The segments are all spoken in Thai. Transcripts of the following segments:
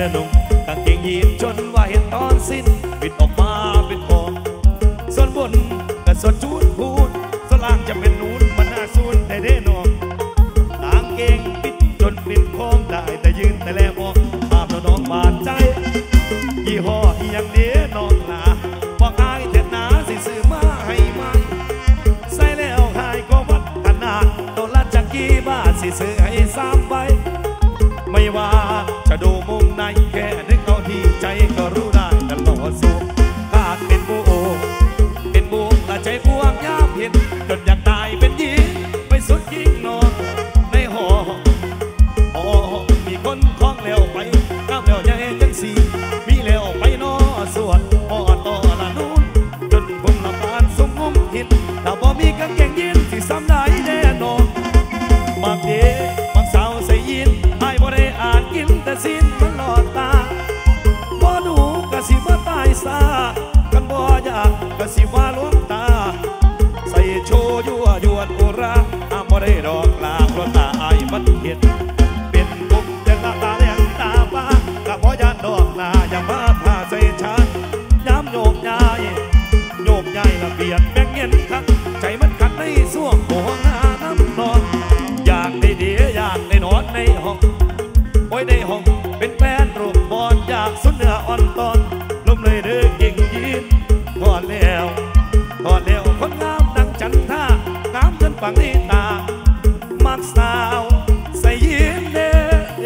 หนุ่มกางเกงยีนจนว่าเห็นตอนสิ้นปิดออกมาเป็นคอส่วนบนก็ส่วนจูดพูดส่วนล่างจะเป็นนูนมันน่าสูนได้เด้นองกางเกงปิดจนปิดโค้งได้แต่ยืนแต่แลมองภาพน้องบาดใจยี่ห้อที่ยังเด้น้องลาบอกอายเถิดนาสิซื้อมาให้ไหมใส่แล้วหายก็วัดขนาดตัวละจักกี่บาทสิซื้อให้3 ใบไม่ว่าจะดูมุมไหนแค่นึกเอาที่ใจก็รู้ได้ตลอดสู้ขาดเป็นบูละใจพวงยามเห็นจนอยากตายเป็นหญิงไปสุดยิ่งนอนในหอมีคนคล้องแล้วไปก้าวแล้วใหญ่จังสีมีแล้วไปนอสวดต่อละนู้นจนผมละบานสมมุมหินถ้าบ่มีกางเกงยีนที่ซ้ำได้แน่นอนบางเดบางสาวใส่ยีนให้บ่ได้อ่านกินแต่สิ้นมันหลอดตาบ่ดูกะสิบ่ตายซากันบ่อยากกะสิว่าลวงตาใส่โชยั่วยวนอุราห้ามบ่ได้ดอกลาเพราะตาอายมันเห็นเป็นกุมแต่ตาแดงตาฟ้ากะบ่ยานดอกลาอย่ามาพาใส่ฉันย้ำโยกย้ายละเบียดแบ่งเงินคักใจมันขัดในส่วงหัวหน้าน้ำนอนอยากได้เดียอยากได้นอนในห้องโอ้ยในห้องเป็นแฟนรูปบอลอยากสุดเนื้ออ่อนตอนลมเลยเด้อเก่งยีนทอดแล้วคนงามดังจันท่างามจนฝังในตามักสาวใส่ยีนเด้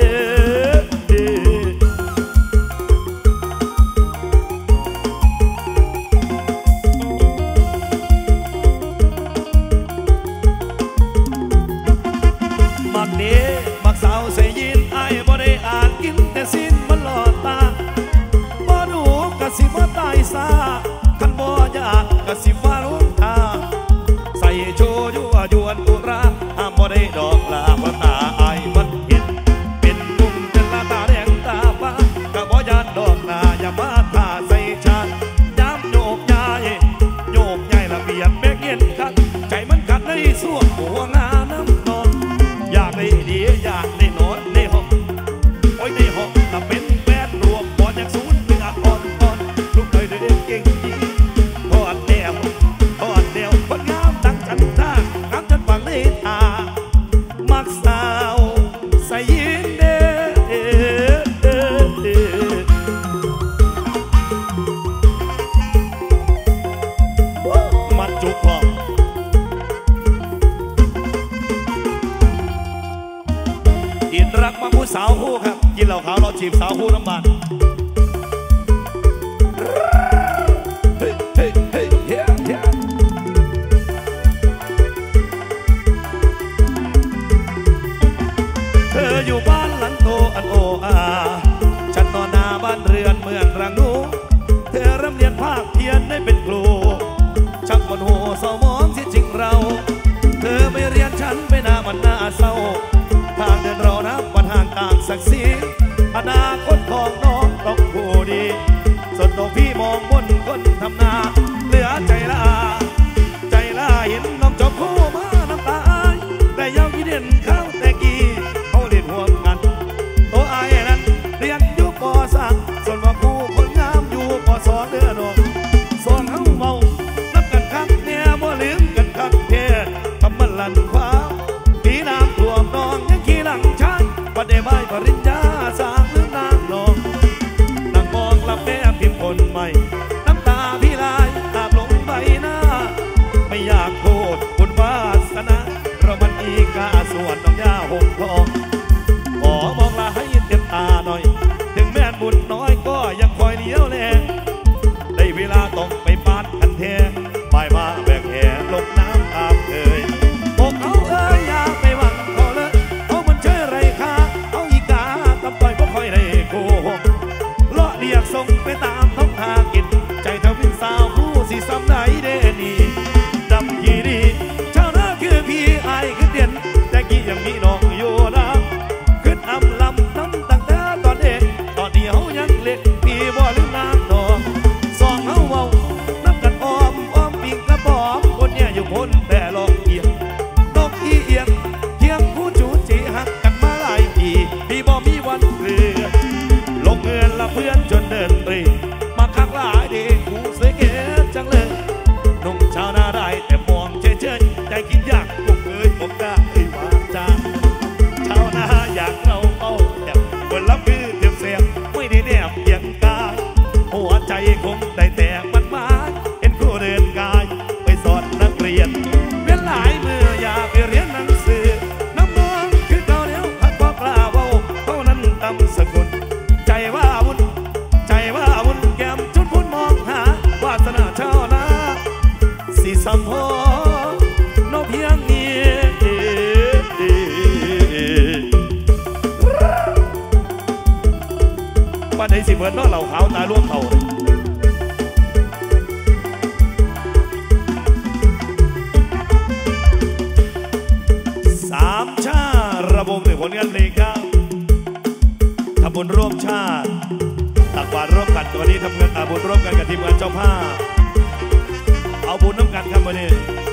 มักสาวใส่ยีนไอ้บ่ได้อ่านกินแต่สิ้นมันหลอดตาบ่ดูกะสิว่าตายซาคันบ่อยากกะสิว่าลวงตาใส่โชยั่วยวนอุราห้ามบ่ได้ดอกลาเพราะตาไอ้มันเห็นเป็นมุมจนละตาแดงตาฟ้ากะบ่ยานดอกลาอย่ามาท่าใส่ฉันย้ำโยกย้ายละเบียดแม่เย็นคักใจมันขัดในส่วงหัวงาน้ำนอนอยากได้ดีอยากได้นอนในห้องโอ้ยในห้องถ้าเป็นแฟนรวมบอลจากศูนย์เนื้ออ่อนลูกเลยเด็กเก่งดีทอดเดียวคนงามตั้งจันท่างามจนฝังในตามักสาวใส่ยีนเด้มัดจุกพอกินรักมาผู้สาวคู่ครับกินเหล้าขาวเราจีบสาวคู่น้ำมันเธออยู่บ้านหลังโตอันโออาฉันนอนหน้าบ้านเรือนเมืองรังนูเธอเริ่มเรียนภาคเพียนได้เป็นครูช่างมันโหสมองที่จริงเราเธอไม่เรียนฉันไปหน้ามันน่าเศร้าทางเดินเรานับวันห่างต่างศักดิ์ศรีอนาคตของน้องต้องานใดสิเหมือนน้องเหล่าขาวตาล่วงเขาสามชาระบงในผลงานเพลงครับทำบุญร่วมชาติตักบาตรร่วมกันวันนี้ทำงานบุญร่วมกันกับทีมงานเจ้าภาพเอาบุญน้ำกันครับวันนี้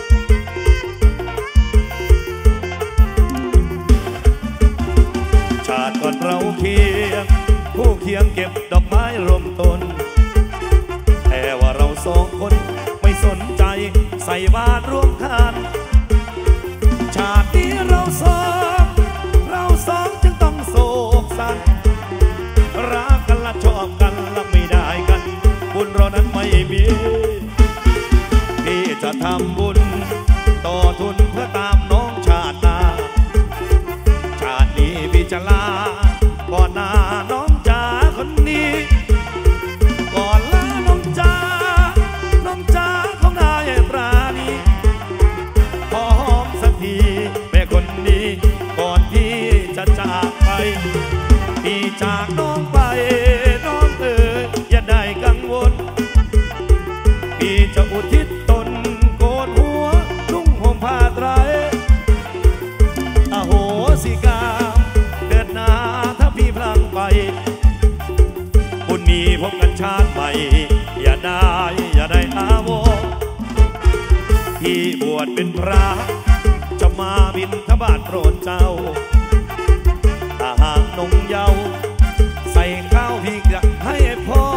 ชาติก่อนเราเคียงผู้เคียงเก็บดอกไม้รวมต้นแต่ว่าเราสองคนไม่สนใจใส่บาตรร่วมกันชาตินี้เราสองจึงต้องโศกสันรักกันละชอบกันละไม่ได้กันบุญเรานั้นไม่มีที่จะทำบุญต่อทุนเพื่อตามน้องชาติหน้าชาตินี้พี่จะลาก่อนหน้าน้องจ๋าคนนี้ก่อนลาน้องจ๋าของนายปราณีขอหอมสักทีแม่คนนี้ก่อนที่จะจากไปพี่จากน้องไปน้องอย่าได้กังวลพี่จะอุทิศตนโกนหัวนุ่งห่มผ้าไตรอโหสิกรรมเดินหน้าถ้าพี่พลังไปบุญนี้พบกันชาติใหม่อย่าได้อาวรพี่บวชเป็นพระจะมาบิณฑบาตโปรดเจ้าถ้าหากนงเยาว์ใส่ข้าวพี่จะให้พอ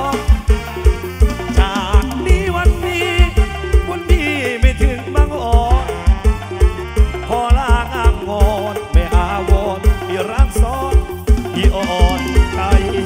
จากนี้วันนี้บุญพี่ไม่ถึงบางอ่อนพอลางอ้างวอนไม่อาวรพี่รักซ้อนพี่อ่อนใจ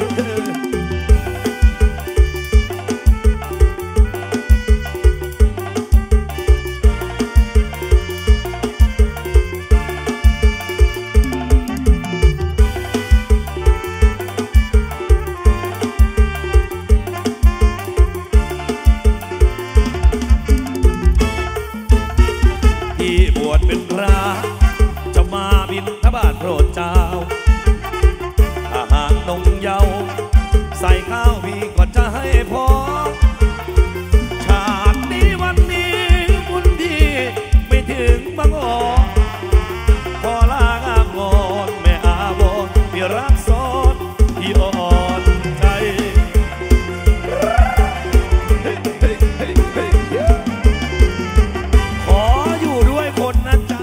เป็นพระจะมาบิณฑบาตโปรดเจ้าอาหารนงเยาว์ใส่ข้าวพี่ก็จะให้พอชาตินี้วันนี้บุญที่ไม่ถึงบางอ่อนพอลางอ้างวอนแม่อาวรพี่รักซ้อนพี่อ่อนใจขออยู่ด้วยคนนะจ๊ะ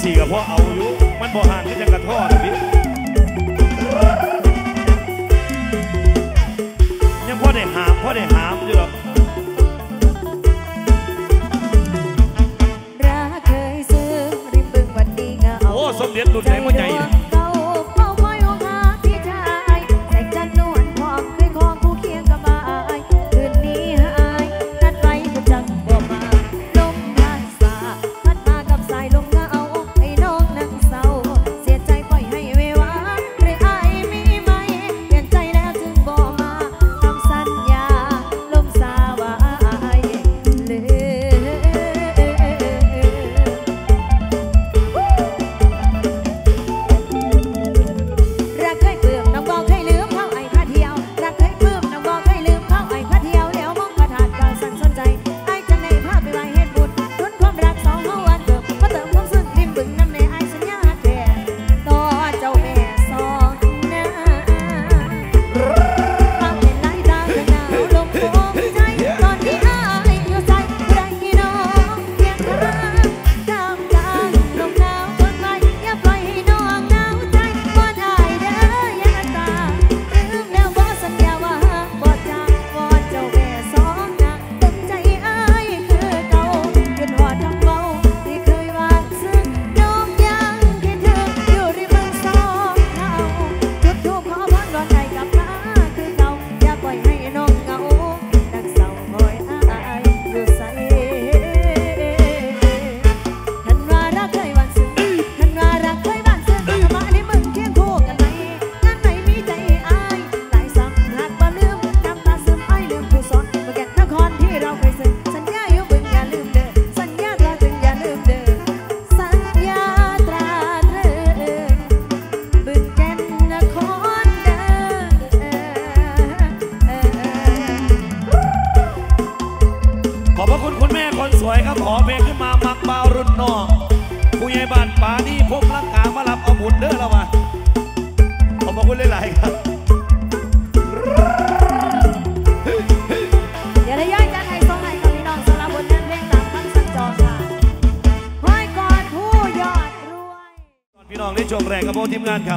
สี่กับพ่อเอาอยู่มันบ่ห่างที่จะกระท้อนะพี่ยังพ่อได้หามอยู่หรอกรักเคยซึ้งริมบึงวันนี้เงาโอ้สมเด็จรุ่นไหนพ่อใหญ่เก่าเฝ้าคอยหาพี่ชายแสงจันทร์นวลพร้อมเคยคองคู่เคียงกับอายคืนนี้หายนัดไว้ก็จังบ่มาลมพัดสาพัดมากับสายลมเงาให้น้องนั่งเศร้าเสียใจปล่อยให้เววาหรืออายมีไหมเปลี่ยนใจแล้วจึงบ่มาทำสัญญาลมสาว่าอายลืมรักเคยเปลือกน้ำบอกเคยลืมเข้าไอ้พาเที่ยวรักเคยปลื้มน้ำบอกเคยลืมเข้าไอ้พาเที่ยวแล้วมองกระถาดกาสั่นสนใจไอ้จะในภาพไปไว้เฮ็ดบุญทุนความรักสองเฮาวันเกิดมาเติมความซึ้งริมบึงน้ำในไอ้สัญญาแก่ต่อเจ้าแม่สองนาฟังเป็นลายตาขนาวลมโผล่ใจตอนที่อ้ายอยู่ใจไรน้องเพียงข้างกำกลางลมหนาวทนไว้อย่าปล่อยให้น้องหนาวใจวอนอายเด้ออย่าตาลืมแล้วบ่สัญญาว่าบ่จากวอนเจ้าแม่สองนาเต็มใจอ้ายคือเก่าขึ้นฮอดทำเว้าที่เคยว่าซึ้งน้องยังคิดถึงอยู่ริมบึงสองเฮาจุดธูปขอพรวอนให้กลับมาคือเก่าอย่าปล่อยให้น้องเหงาดังเศร้าคอยอ้ายอยู่ไสคันว่ารักเคยหวานซึ้งคันว่ารักเคยหวานซึ้งถ้ามาในมึงเคียงคู่กันไหมงานไหนมีใจอ้ายหลายซ้ำหักบ่ลืมน้ำตาซึมอ้ายลืมผู้สอนเมื่อแก่นนครที่เราเคยซึ้งสัญญาอยู่บึงอย่าลืมเด้อสัญญาตราตรึงอย่าลืมเด้อสัญญาตราตรึงบึงแก่นนครเด้อขอบพระคุณคุณแม่คนสวยครับขอเพลงขึ้นมามักเบารุ่นน้องผู้ใหญ่บ้านป่านี่พบรักกามารับเอาบุญเด้อเรามาขอบพระคุณหลายๆครับเดี๋ยวได้ย้ายจากให้ส่งให้กับพี่น้องสำหรับบทงานเพลงตามคำสั่งจองค่ะห้อยก่อนผู้ยอดรวยพี่น้องได้ชมแรงกับโบทีมงานครับ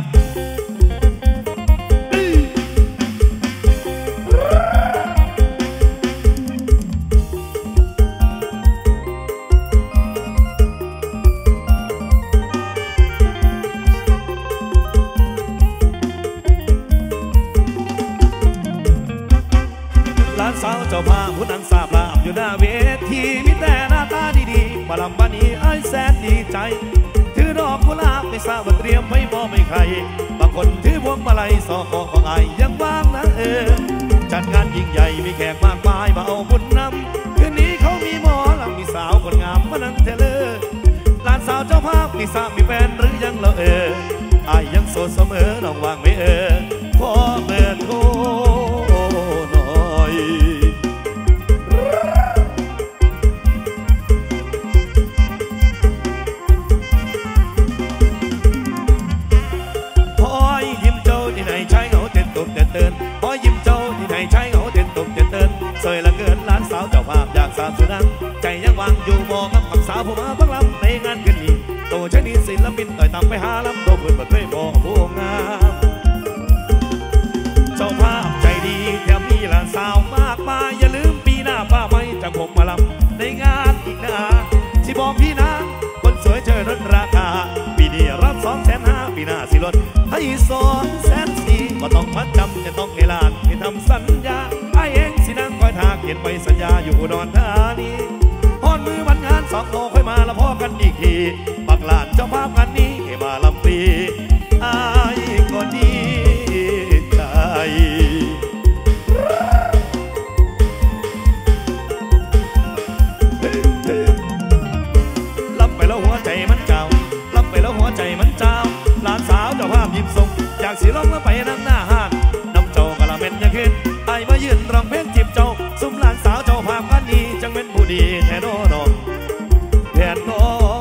ร้านสาวเจ้าภาพผู้นังสาบลาบอยู่หน้าเวทีมีแต่หน้าตาดีๆมาลำบานี้ไอ้แสนดีใจถือดอกกุหลาบไม่ทราบว่าเตรียมไว้มอบให้ใครบางคนถือพวงมาลัยสอของไอ้ยังว่างนะจัดงานยิ่งใหญ่มีแขกมากมายมาเอาบุญนำคืนนี้เขามีหมอลำมีสาวคนงามมานั่งเทเลอร้านสาวเจ้าภาพมีสาวมีแฟนหรือยังละไอ้ยังโสดเสมอน้องว่างไหมขอเบอร์โทรหน่อยพอยยิ้มเจ้าที่ไหนใช้เขาเต้นตุบเต้นเตือนพอยยิ้มเจ้าที่ไหนใช้เขาเต้นตุบเต้นเตือนสวยละเกินล้านสาวเจ้าภาพอยากสาวสุนังใจยังวางอยู่บอกกับคำสาวผมมาเพิ่งลำในงานคืนนี้โตใช้นี้ศิลปินต่อยต่ำไปหาลำโตเพื่อนมาเคยบอกผู้งามเจ้าภาพใจดีแถมมีหลานสาวมากมายอย่าลืมปีหน้าป้าไม่จากผมมาลำในงานอีกนะที่บอกพี่นะคนสวยเจอลดราคาปีนี้รับ250,000ปีหน้าสิลดให้240,000ก็ต้องมัดจำจะต้องให้ลานให้ทำสัญญาไอ้เองสินั่งคอยทาเขียนไปสัญญาอยู่อุดรธานีฮอนมือวันงาน2 โลค่อยมาละพ่อกันอีกทีปักหลานเจ้าภาพงานนี้ให้มาลำปีไอ้ก็ดีใจรับไปแล้วหัวใจมันเจ้ารับไปแล้วหัวใจมันเจ้าหลานสาวเจ้าภาพยิ้มส่งอยากสีร้องแล้วไปนั่งหน้าห้างน้ำเจ้ากะละเม็ดยังขึ้นไอ้มายืนร้องเพลงจีบเจ้าซุ่มหลานสาวเจ้าภาพกันนี้จังเป็นผู้ดีแทนน้องแทนน้อง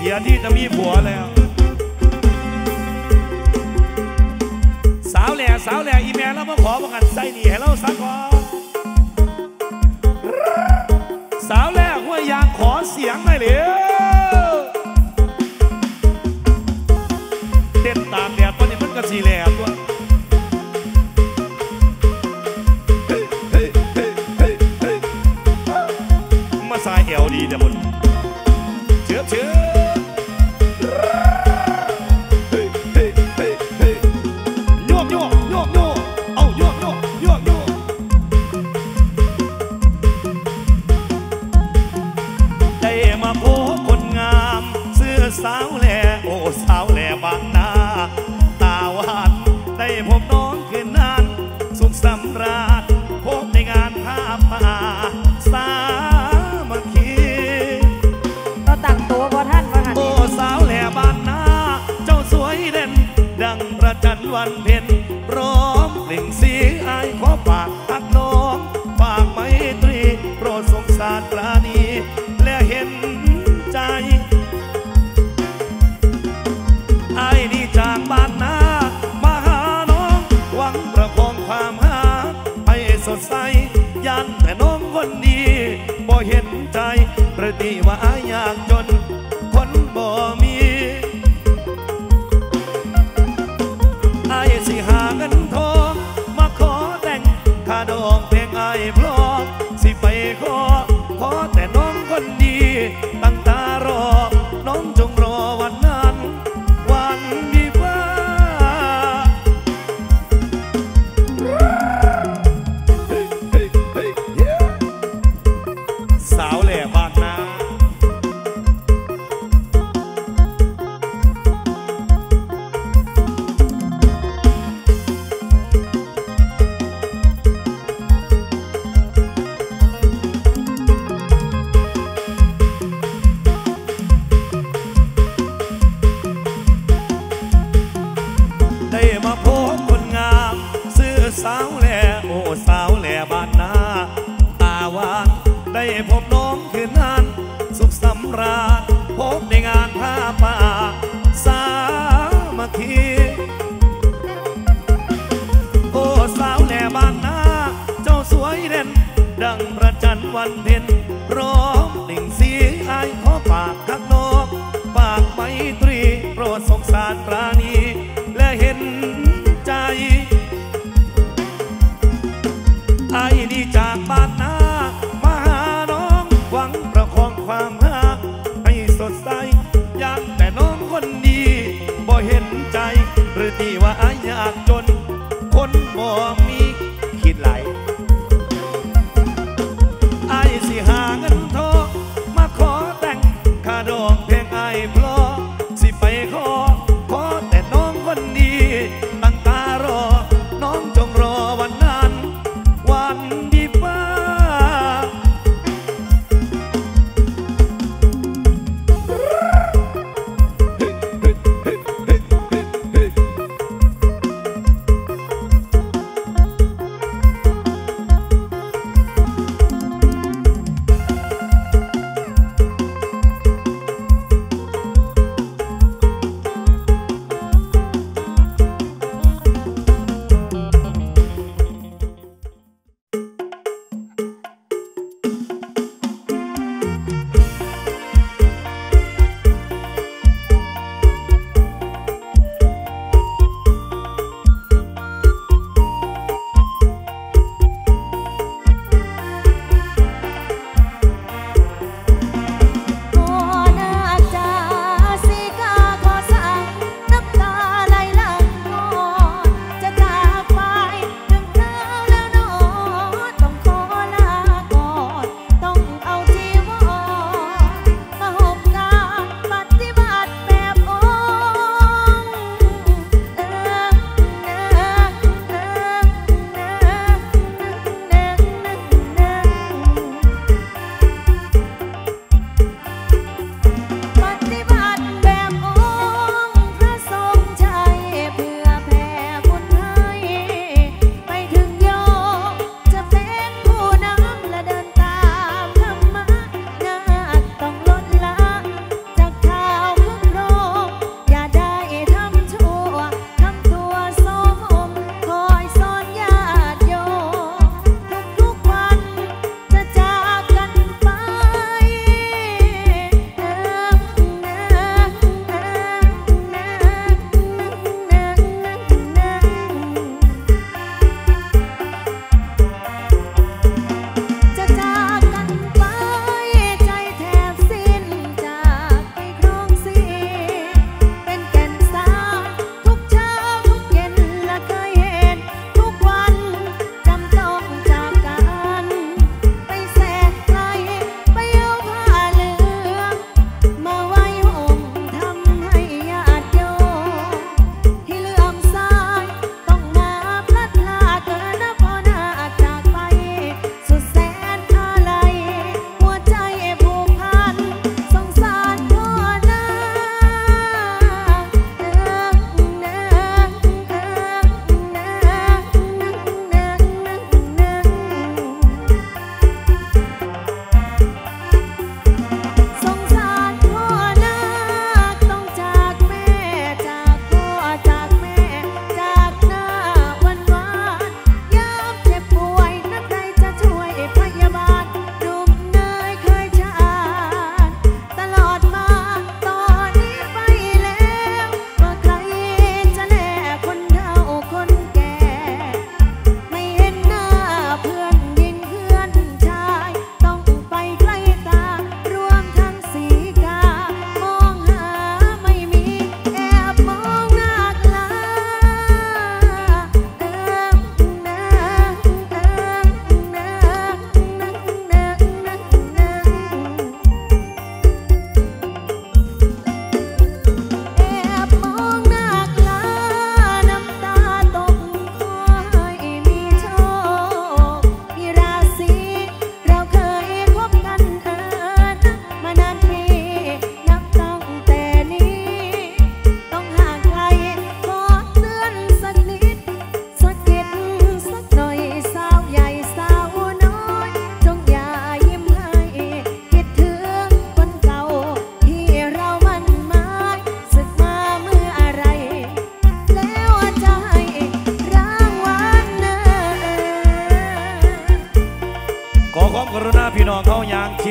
สียที่จะมีผัวแล้วสาวแหล่อีแม่แล้วมาขอประกันใส่หนีให้เราสักก่อนสาวแหล่หัวยางขอเสียงหน่อยเลยเด็ดตากแดดตอนนี้มันก็สีแหล่ตัวมาสายเอวดีเดี๋ยวบนเชื่อโยกเอาโยกได้มาพบคนงามเสื้อสาวแหล่โอ้สาวแหล่บางนาตาหวานได้พบน้องคืนนั้นสุขสำราญพบในงานผ้าป่าสามัคคีเราตั้งตัวบ่ท่านว่าหันโอ้สาวแหล่บ้านนาเจ้าสวยเด่นดังประจันวันเพ็ญร้องเพลงสีอายขอฝากทักน้องฝากไมตรีโปรดสงสารปราณีและเห็นใจไอ้นี่จากบ้านนามาหาน้องหวังประคองความหาให้สดใสยันแต่น้องคนดีบ่เห็นใจประดีว่าอายอยากจนคนบ่มีไอ้สิหาเงินทองมาขอแต่งค่าดอกเพลงไอ้พร้อมสิไปขอแต่น้องคนดีตั้งตารอน้องจงรอวันนั้นวันดีฟ้าสาวแหล่บ้านนาได้มาพบคนงามซื้อสาวแหล่โอ้สาวแหล่บ้านนาตาหวานได้พบน้องคืนนั้นสุขสำราญพบในงานผ้าป่าสามัคคีโอ้สาวแหล่บ้านนาเจ้าสวยเด่นดังประจันวันเพ็ญร้องดิ่งสีอายขอฝากทักน้องฝากไมตรีโปรดสงสารปราณีและเห็นใจไอ้นี่จากบ้านนามาหาน้องหวังประคองความรักให้สดใสอยากแต่น้องคนดีบ่เห็นใจหรือที่ว่าอายอยากจนคนบ่มีคิดไหลไอ้สิหาเงินทองมาขอแต่งค่าดอกเพลงไอ้เพราะสิไปขอแต่น้องคนดีตั้งตารอน้องจงรอวันนั้นวันดีฟ้า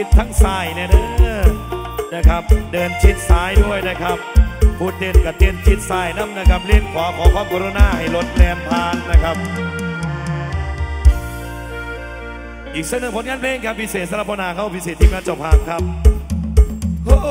ดทั้งซ้ายเนี่ยเด้อนะครับเดินชิดซ้ายด้วยนะครับพูดเต้นกับเต้นชิดซ้ายน้ำนะครับเล่นขวาขอความกรุณาให้รถแล่นผ่านนะครับอีกเสนอผลงานเพลงครับพิเศษสำหรับพนาเข้าพิเศษทีมงานเจ้าภาพครับโอ้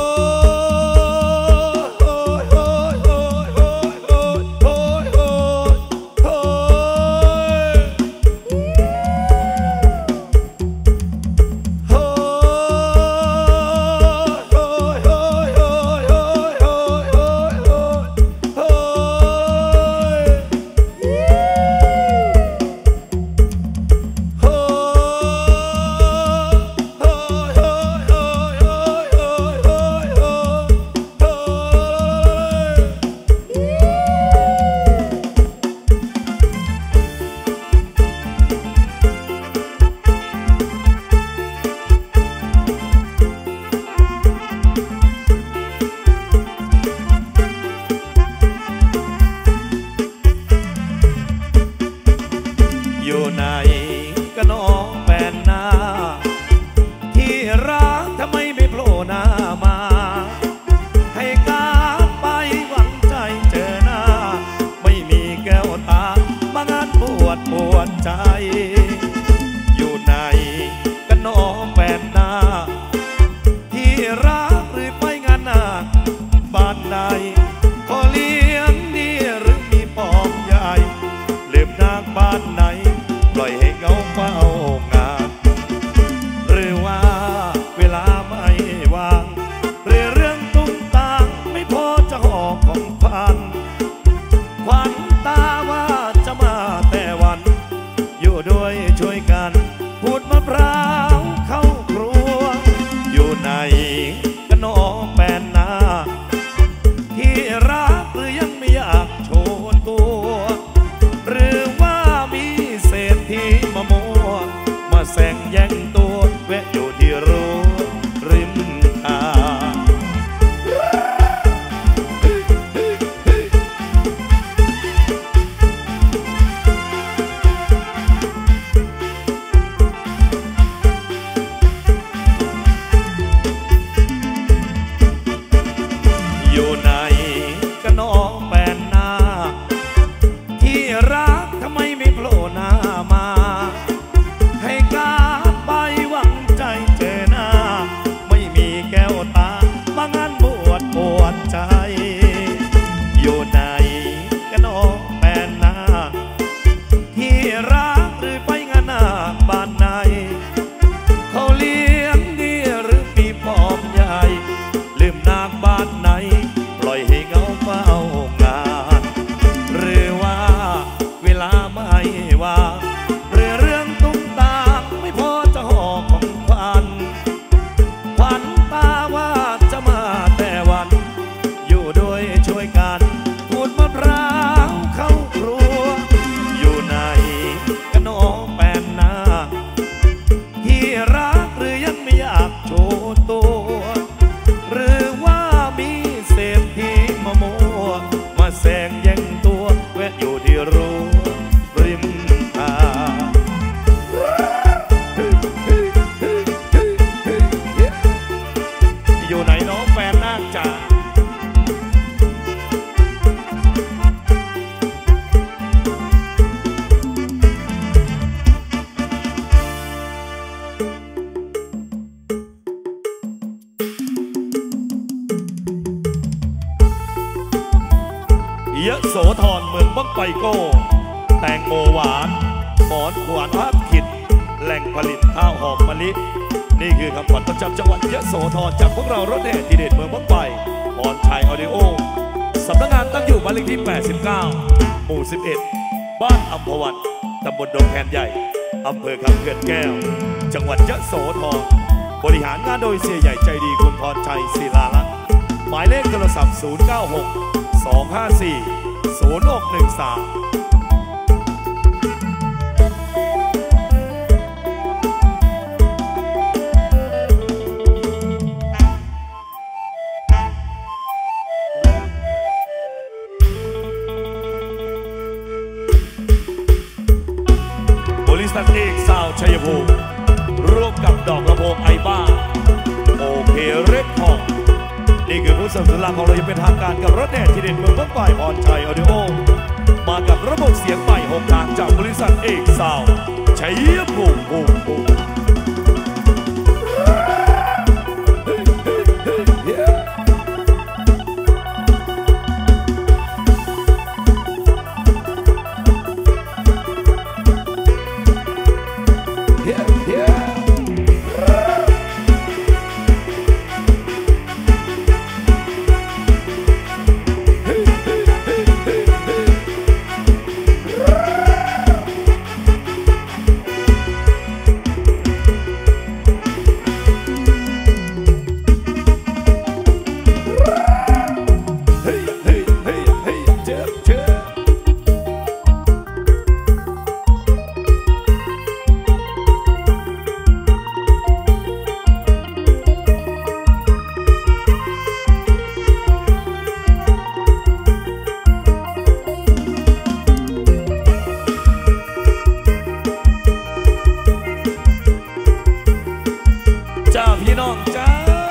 อยู่ไหนก็น้องแฟนหน้าที่รักทำไมไม่โผล่หน้ามาให้กลับไปหวังใจเจอหน้าไม่มีแก้วตามางานปวดใจอยู่ไหนก็น้องแฟนหน้าที่รักหรือไปงานหน้าบ้านใดขอเลี้ยงนี่หรือมีปอมใหญ่ลืมนางบ้านไหนปล่อยให้เงาเฝ้างานหรือว่าเวลาไม่ว่างเรื่องตุ้งตางไม่พอจะห่อของพันขวัญตาว่าจะมาแต่วันอยู่ด้วยช่วยกันพูดมะพร้าวเข้าครัวอยู่ไหนก็น้องแฟนหน้าที่รักหรือยังไม่อยากโชว์ตัวหรือว่ามีเศรษฐีมามัวมาแซงแย่งตัวแวะอยู่ที่รั้วริมทางอยู่ไหนก็น้องแฟนหน้าที่รักทำไมไม่โผล่หน้ามาให้กลับไปหวังใจเจอหน้าไม่มีแก้วตามางานปวดใจอยู่ไหนก็น้องแฟนหน้าที่รักหรือไปงานหน้าบ้านไหนเขาเลี้ยงดีหรือมีปอมใหญ่ลืมนางบ้านไหนปล่อยให้เงาเฝ้างานหรือว่าเวลาไม่ว่างเรื่องตุ้งตางไม่พอจะห่อของขวัญตาว่าจะมาแต่วันอยู่ด้วยช่วยกันพูดมะพร้าวเข้าครัวอยู่ไหนก็น้องแฟนหน้าที่รักหรือยังไม่อยากโชว์ตัวหรือว่ามีเศรษฐีมามัวมาแซงแย่งตัวแวะอยู่ที่รั้วริมทางอยู่ไหนน้องแฟนนาคจ๋ายะโสธรเมืองบังไฟโก้แตงโมหวานหมอนขวานภาพขิดแหล่งผลิตข้าวหอมมะลินี่คือคำขวัญประจำจังหวัดยะโสธรจากพวกเรารถแห่ทีเด็ดเมืองบังไฟพรชัยออดิโอสำนักงานตั้งอยู่บ้านเลขที่ 89 หมู่ 11 บ้านอัมพวันตำบลดงแคนใหญ่อำเภอคำเขื่อนแก้วจังหวัดยะโสธรบริหารงานโดยเสียใหญ่ใจดีคุณพรชัยศิลาลักษณ์หมายเลขโทรศัพท์ 096-254-0613บริษัทเอกซาวชัยภูมิร่วมกับดอกลำโพงไอบ้าโอเคเรคคอร์ดนี่คือผู้สนับสนุนหลักของเราจะเป็นทางการกับรถแห่ที่เด่นเมืองต้นฝ่ายพรชัยออดิโอมากับระบบเสียงใหม่6 ทางจากบริษัทเอกซาวด์ชัยภูมิพี่น้องจ้า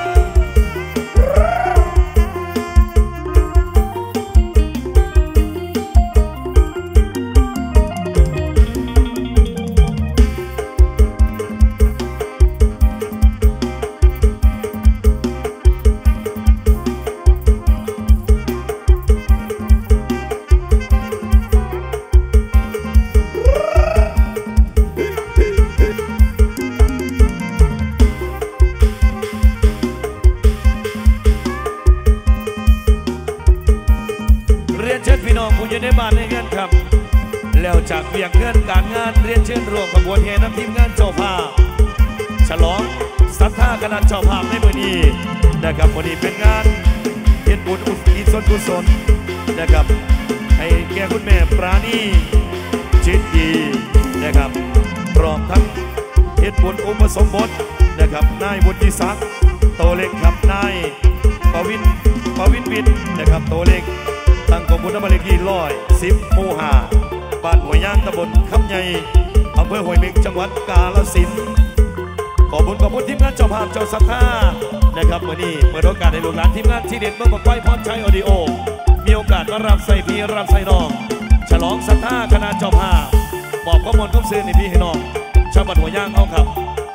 ผู้อยู่ในบ้านในเงินครับแล้วจากเวียงเงินการงานเรียนเชิญร่วมขบวนแห่นำทีมงานเจ้าภาพฉลองศรัทธาคณะเจ้าภาพในมื้อนี้นะครับวันนี้เป็นงานเฮ็ดบุญอุทิศส่วนกุศลนะครับให้แก่คุณแม่ปราณีจิตดีนะครับพร้อมทั้งเฮ็ดบุญอุปสมบทนะครับนายบุญศักดิ์โตเล็กครับนายปวินวิทย์นะครับโตเล็กตั้งกองบุญน้ำมันเลขที่110 หมู่ 5 บ้านหัวย่างตำบลคำใหญ่อำเภอห้วยเม็กจังหวัดกาฬสินธุ์ขอบคุณทีมงานเจ้าภาพเจ้าศรัทธานะครับวันนี้เปิดโอกาสให้ลูกหลานทีมงานที่เด็ดเมืองบักไฟพรชัยออดิโอมีโอกาสมารับใส่พี่รับใส่น้องฉลองศรัทธาคณะเจ้าภาพบอกข้อมูลข้อมูลในพี่ให้น้องชาวบ้านหัวย่างเอาครับ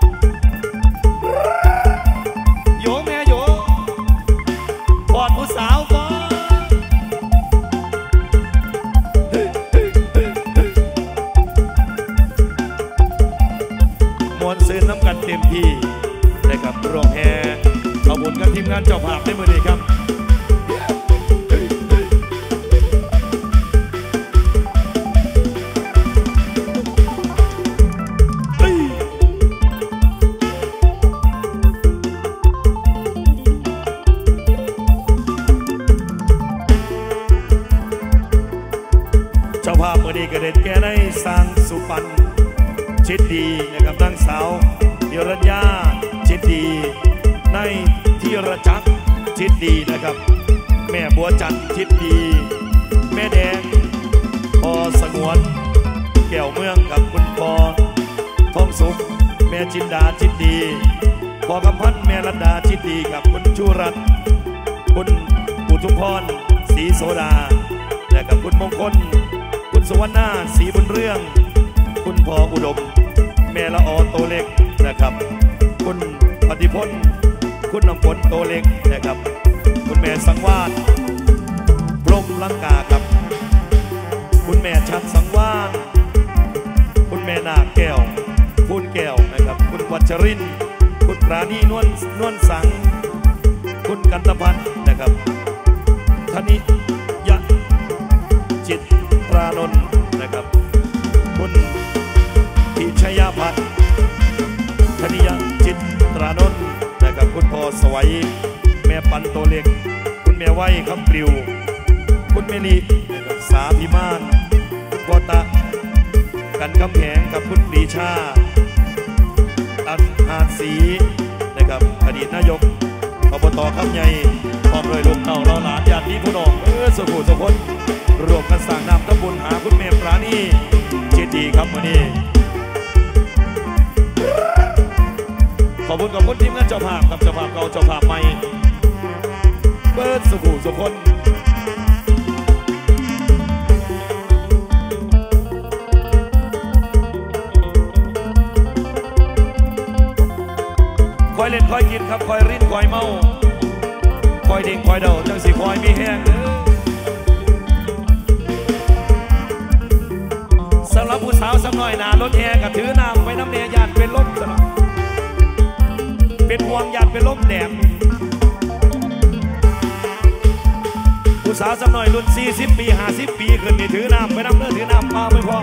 โยแม่โยปอดผู้สาวฟ้ามวนซื้อน้ำกันเต็มที่นะครับโรงแห่ขบวนกับทีมงานเจ้าภาพในมือนี้ครับเจ้าภาพมือนี้กระเด็นแก่ได้สร้างสุพรรณชิดดีนะครับนางสาวธีรญาชิดดีนายธีรจักรชิดดีนะครับแม่บัวจันทร์ชิดดีแม่แดงพอสงวนแก้วเมืองกับคุณพอทองสุขแม่จินดาชิดดีพอกำพันแม่รัตดาชิดดีกับคุณชูรัตน์คุณปุถุพรศรีโสดาและกับคุณมงคลคุณสุวรรณาศรีบุญเรื่องคุณพ่ออุดมแม่ละออโตเล็กนะครับคุณปฏิพลคุณน้ำฝนโตเล็กนะครับคุณแม่สังวาสพรหมลังกาครับคุณแม่ชัดสังวาสคุณแม่นาแก้วคุณแก้วนะครับคุณวัชรินทร์คุณปราณีนวลสังคุณกันตพันธ์นะครับธนิยะจิตตรานนท์นะครับคุณพิชยาพัฒน์ธนิยะจิตตรานนท์นะครับคุณพ่อสวัยแม่ปันโตเล็กคุณแม่ไว้คำปลิวคุณเมลีนะครับสาพิมานคุณพ่อตะกันคำแหงกับคุณปรีชาอันหาศรีนะครับอดีตนายกอบต.คำใหญ่พร้อมด้วยลูกเต่าเราหลานญาติพี่น้องสุขุสุขนรวมกันสร้างนามตำบลหาคุณแม่ปราณีเจดีครับวันนี้อบคุณทีมงานเจ้าภาพกับเจ้าภาพเก่าเจ้าภาพใหม่เปิดสุขุสุขคนคอยเล่นคอยกินครับคอยริ้นคอยเมาคอยเด้งคอยเดาจังสิคอยมีแห้งสำหรับผู้สาวสักหน่อยหนารถแห่กับถือน้ำไปน้ำเนียยานเป็นลมสำหรับเป็นห่วงยานเป็นลมแดดผู้สาวสักหน่อยรุ่น40 ปี50 ปีขึ้นนี่ถือน้ำไปน้ำเนื้อถือน้ำมาไม่พอ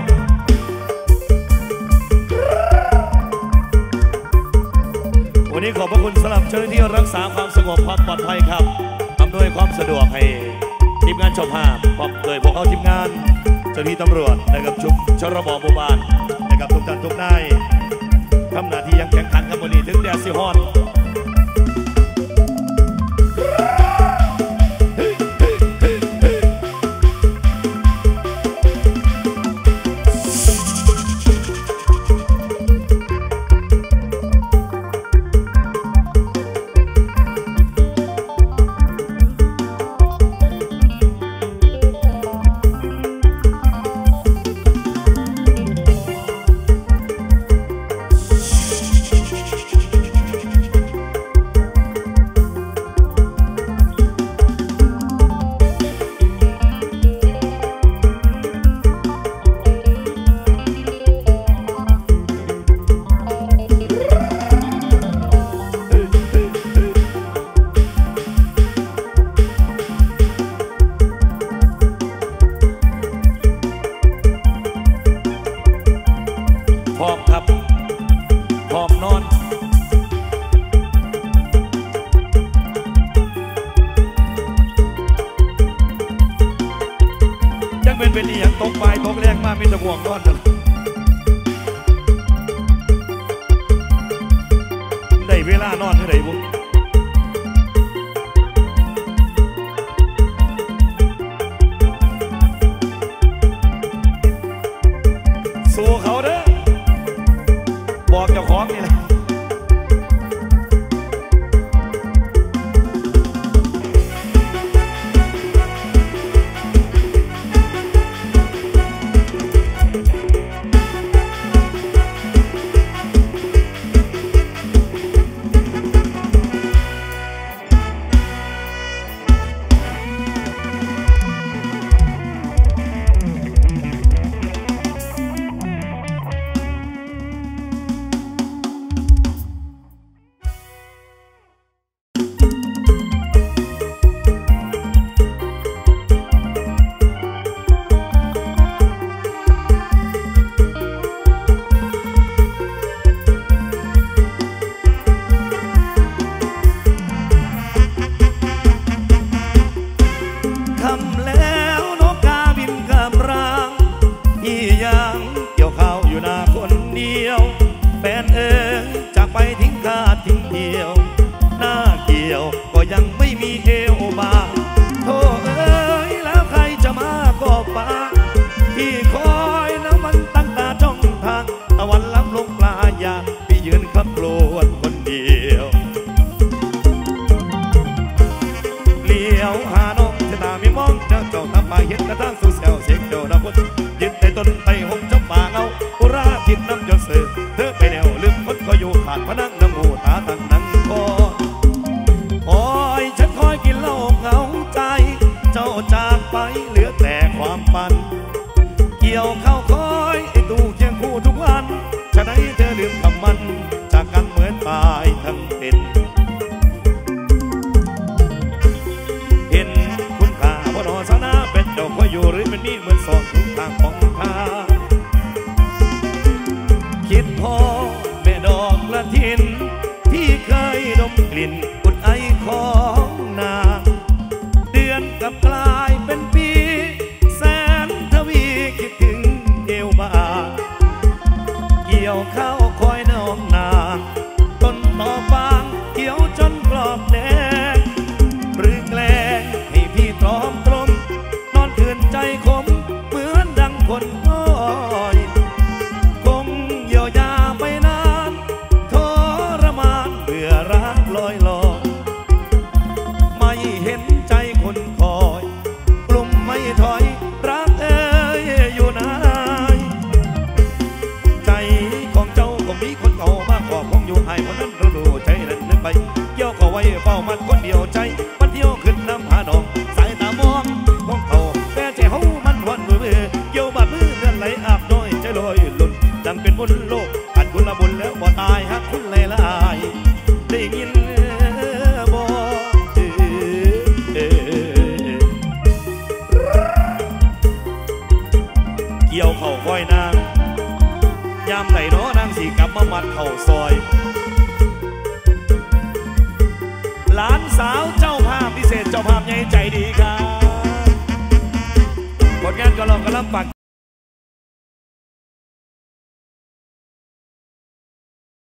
วันนี้ขอบพระคุณสำหรับเจ้าหน้าที่รักษาความสงบความปลอดภัยครับอำนวยความสะดวกให้ทีมงานเจ้าภาพพร้อมโดยพวกเขาทีมงานเจ้าหน้าที่ตำรวจนะครับชุดชรบหมู่บ้านนะครับทุกท่านทุกนายทำหน้าที่ยังแข่งขันกันวันนี้ถึงแดดสิฮอนเป็นนี่ยังตกไปตกแรงมากมีตะห่วงนอนกันได้เวลานอนที่ไหนบุสู้เขาเด้อบอกเจ้าของนี่แหละดหักคนเดียวใจมันเที่ยวขึ้นน้ำหาดอกสายตามองมองเขาแต่ใจเฮามันหวนมือเกี่ยวบาดมือเลือดไหลอาบน้อยใจลอยลุ่นดังเป็นบุญโลกอันบุญละบุญแล้วบ่ตายหักคุณเลยลายได้ยินบ่เกี่ยวเข่าคอยนางยามไหนน้อนางสีกลับมามัดเข่าซอยหลานสาวเจ้าภาพพิเศษเจ้าภาพใหญ่ใจดีครับผลงานก็ลองกระลำปาก